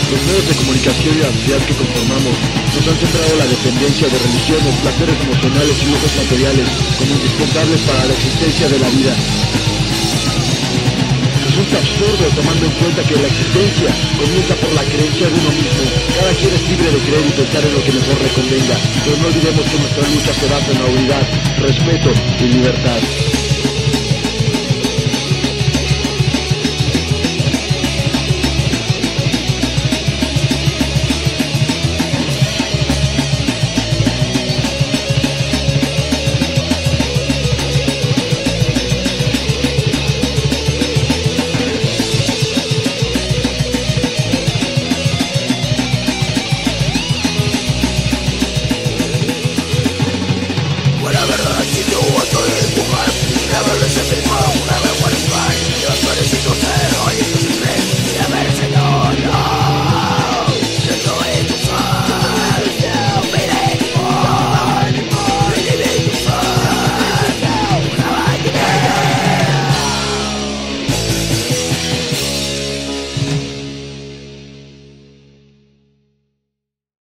Los medios de comunicación y la sociedad que conformamos nos han sembrado la dependencia de religiones, placeres emocionales y lujos materiales como indispensables para la existencia de la vida. Resulta absurdo tomando en cuenta que la existencia comienza por la creencia de uno mismo. Cada quien es libre de creer y pensar en lo que mejor le convenga, pero no olvidemos que nuestra lucha se basa en la unidad, respeto y libertad.